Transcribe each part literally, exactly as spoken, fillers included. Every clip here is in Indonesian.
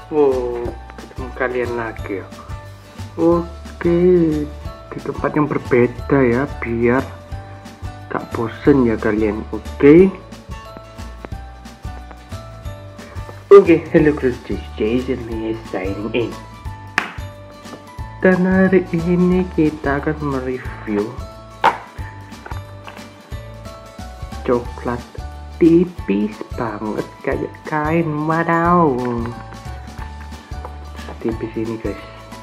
Wow, ketemu kalian lagi ya. Oke, di tempat yang berbeda ya, biar gak bosen ya kalian. Oke. Oke, hello guys, Jason is signing in. Dan hari ini kita akan mereview coklat tipis banget kayak kain, wadaw, tipis ini guys.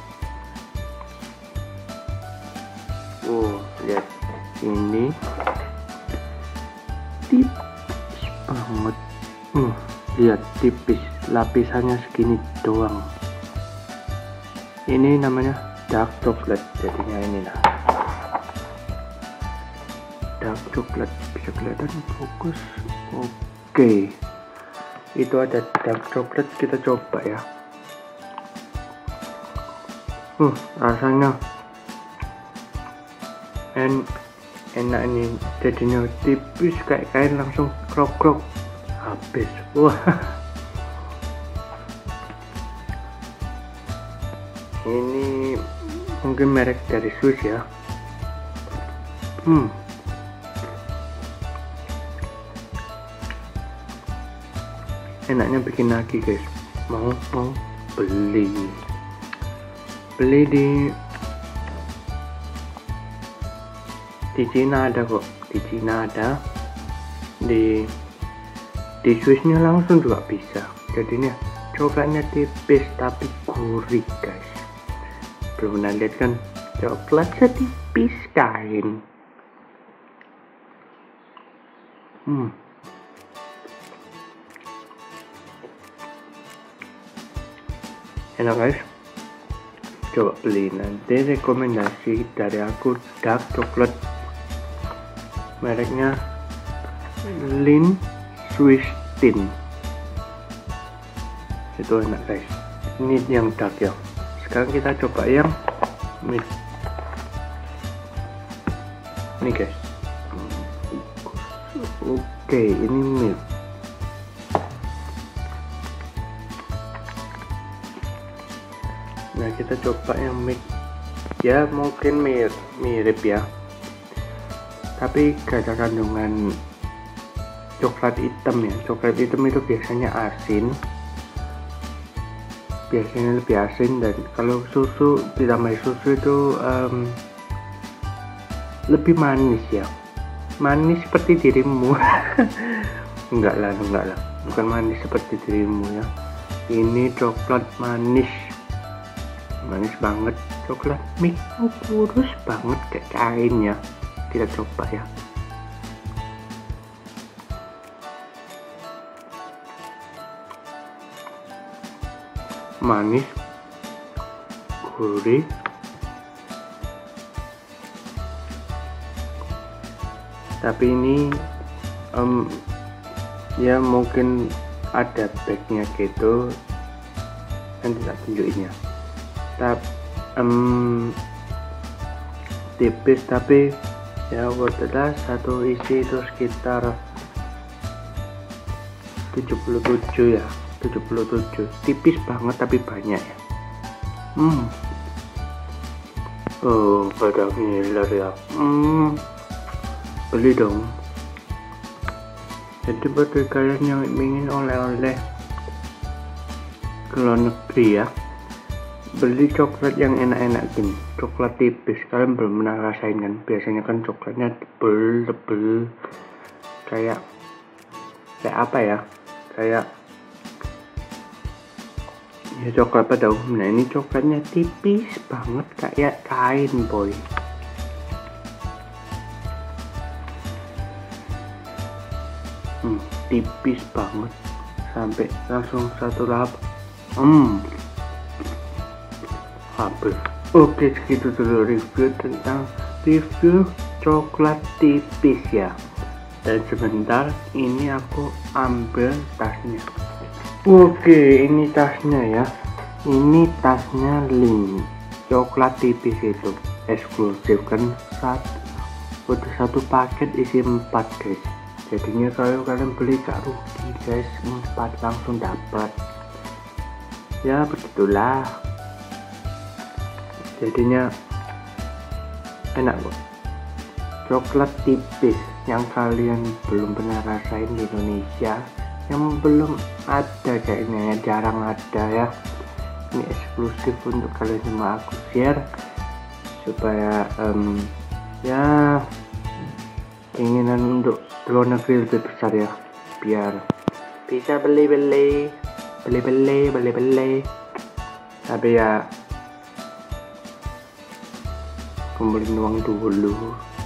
Oh, lihat ini tipis banget. Hmm, lihat tipis, lapisannya segini doang. Ini namanya dark chocolate, jadinya ini lah dark chocolate, bisa kelihatan fokus. Oke, itu ada dark chocolate, kita coba ya. Uh, rasanya en enak ini, jadinya tipis kayak kain, langsung krok-krok habis. Wah, ini mungkin merek dari Swiss ya. Hmm, enaknya bikin lagi guys. Mau mau beli beli di di Cina ada kok, di Cina ada, di di Swissnya langsung juga bisa. Jadinya coklatnya tipis tapi gurih guys. Belum pernah lihat kan coklat setipis kain. Hmm, enak guys, coba beli. Nanti rekomendasi dari aku dark chocolate, mereknya Lindt Swiss Tin. Itu enak guys, ini yang dark ya. Sekarang kita coba yang mid. Ini guys, oke, ini mid. Nah, kita coba yang mid ya, mungkin mirip, mirip ya, tapi gak ada kandungan coklat hitam ya. Coklat hitam itu biasanya asin, biasanya lebih asin, dan kalau susu ditambah susu itu um, lebih manis ya, manis seperti dirimu. enggak lah enggak lah bukan manis seperti dirimu ya. Ini coklat manis, manis banget, coklat mix kurus banget kayak kain ya. Kita coba ya. Manis, gurih, tapi ini um, ya mungkin ada bagnya gitu, nanti tak tunjukin ya. Tapi um, tipis tapi ya adalah satu isi itu sekitar tujuh puluh tujuh ya, tujuh puluh tujuh, tipis banget tapi banyak ya. Hmm, oh pada ngiler ya. Hmm, beli dong. Jadi bagi kalian yang ingin oleh-oleh ke luar negeri ya, beli coklat yang enak-enak gini, coklat tipis. Kalian belum pernah rasain kan? Biasanya kan coklatnya tebel-tebel, kayak kayak apa ya, kayak ya coklat pada umumnya. Ini coklatnya tipis banget kayak kain boy. Hmm, tipis banget sampai langsung satu lap. Hmm, habis. Oke, segitu dulu review tentang review coklat tipis ya. Dan sebentar ini aku ambil tasnya. Oke, ini tasnya ya. Ini tasnya Lindt coklat tipis itu eksklusif kan, satu udah satu paket isi empat guys. Jadinya kalau kalian beli gak rugi guys, empat langsung dapat. Ya begitulah, jadinya enak kok. Coklat tipis yang kalian belum pernah rasain di Indonesia, yang belum ada kayaknya ya, jarang ada ya. Ini eksklusif untuk kalian semua, aku share supaya um, ya keinginan untuk luar negeri lebih besar ya, biar bisa beli-beli beli-beli beli-beli tapi ya kumpulin uang dulu.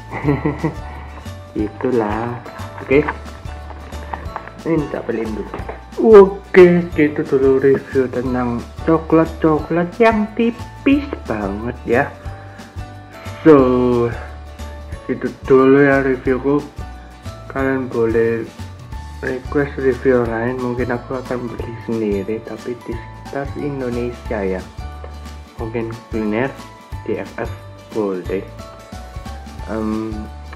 Itulah, oke okay. Ini tak beliin dulu. Oke, gitu dulu review tentang coklat-coklat yang tipis banget ya. So, itu dulu ya reviewku. Kalian boleh request review lain, mungkin aku akan beli sendiri tapi di sekitar Indonesia ya. Mungkin kuliner D F F boleh. Um,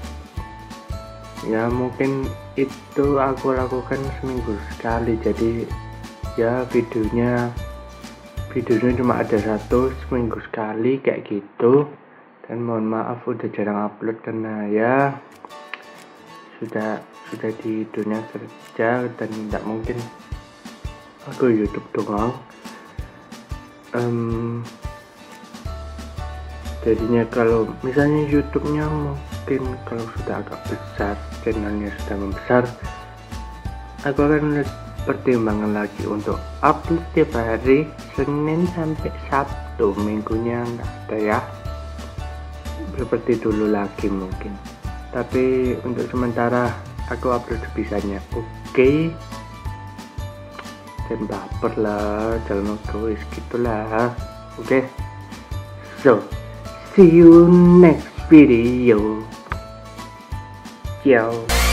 ya mungkin itu aku lakukan seminggu sekali, jadi ya videonya videonya cuma ada satu seminggu sekali kayak gitu. Dan mohon maaf udah jarang upload karena ya sudah sudah di dunia kerja dan tidak mungkin aku YouTube doang. Um, jadinya kalau misalnya YouTube-nya mungkin kalau sudah agak besar, channelnya sudah membesar, aku akan pertimbangkan lagi untuk upload tiap hari Senin sampai Sabtu, minggunya enggak ada ya, seperti dulu lagi mungkin. Tapi untuk sementara aku upload sebisanya, oke okay. Dan baper lah, jalan terus gitulah, oke okay. So see you next video. Ciao.